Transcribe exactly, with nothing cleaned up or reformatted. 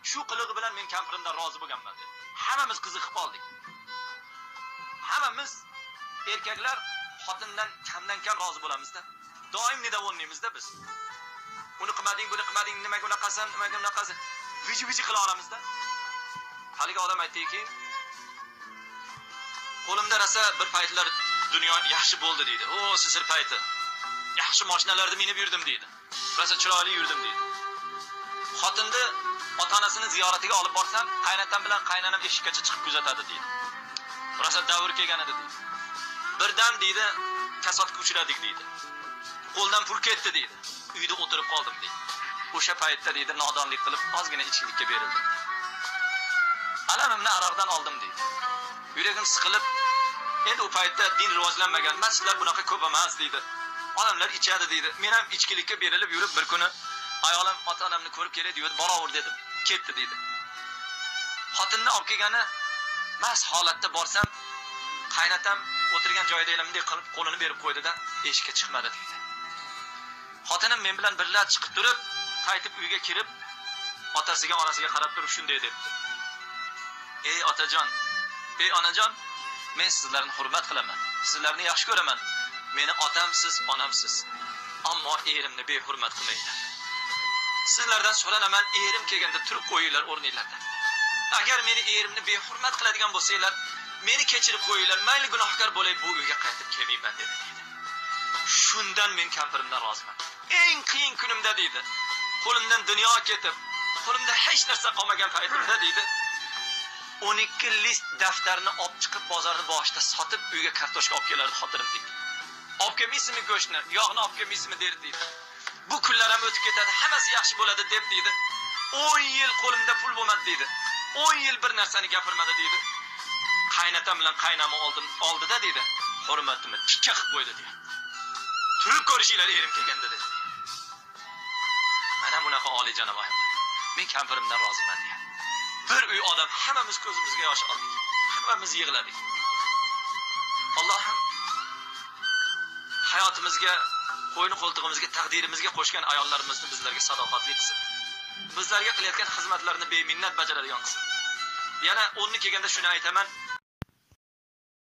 Shu qilig'i bilan men kampirimdan rozi bo'lganman dedi. Hammamiz qiziqib qoldik. Hammamiz erkaklar xotindan kamdan kam rozi bo'lamiz-da. Doim nedavonnimizda biz. Uni qilmading, buni qilmading, nimaga unaqasan, nimaga unaqasan. Viji-viji qila olamizda. Haligi odam aytdiki, qo'limda rasa bir paytlar dunyo yaxshi bo'ldi dedi. O, sizir payti. Yaxshi mashinalarda minib yurdim dedi. Rasa chiroyli yurdim dedi. Xotinni ota-onasini ziyoratiga olib borsam, qaynatam bilan qaynanam eshikkacha chiqib kuzatadi dedi. Rasa davr kelgan edi dedi. Birdan dedi, kasodga uchradik dedi. Qo'ldan pul ketdi dedi. Uyda o'tirib qoldim dedi. O'sha paytda dedi, nodonlik qilib ozgina ichkilikka berildim. Alamimni aroqdan oldim dedi. Yuragim siqilib, endi u paytda din rivojlanmagan, masjidlar bunaqa ko'p emas dedi. Odamlar ichadi dedi. Men ham ichkilikka berilib yurib bir kuni ayolim ota-onamni ko'rib keladi dedi, boravur dedim. Ketdi dedi. Xotinni olib kelgani mas holatda borsam, qaynatam o'tirgan joyida elimdek qilib qo'lini berib qo'ydi-da, eshikka chiqmadi dedi. Xotinim men bilan birga chiqib turib, qaytib uyga kirib, otasiga, onasiga qarab turib shunday debdi. Ey otajon, ey onajon, men sizlarni hurmat qilaman. Sizlarni yaxshi ko'raman. Meni otamsiz, onamsiz. Ammo erimni behurmat qilmaydi. Sizlardan so'ranaman, erim kelganda turib qo'yinglar o'rninglardan. Agar meni erimni behurmat qiladigan bo'lsanglar, meni kechirib qo'yinglar, mayli gunohkor bo'lay, bu uyga qaytib kelmayman dedi. Shundan men kampirimdan roziman. Eng qiyin kunimda dedi. Qo'limdan dunyo ketib, qo'limda hech narsa qolmagan paytimda dedi. o'n ikki list daftarni olib chiqib bozorni boshida sotib uyga kartoshka olib kelardi xotinim dedi. Olib kelmaysizmi go'shtni, yog'ni olib kelmaysizmi derdi. Bu kunlar ham o'tib ketadi, hammasi yaxshi bo'ladi deb dedi. o'n yil qo'limda pul bo'lmadi dedi. o'n yil bir narsani gapirmadi dedi. Qaynatam bilan qaynamni oldim, oldida dedi. Hurmatimni tikka qilib qo'ydi dedi. Turib ko'rishinglar erim kelganda dedi. Mana bunaqa oliyjanob ayol. Men kampirimdan roziman dedi. Bir uy odam hammamiz ko'zimizga yosh oldik. Hammamiz yig'ladik. Allohim hayotimizga, qo'yni qo'ltig'imizga, taqdirimizga qo'shgan ayollarimizni bizlarga sadoqatli qilsin. Bizlarga qilayotgan xizmatlarini beminnat bajaradigan qilsin. Yana o'rni kelganda shuni aytaman,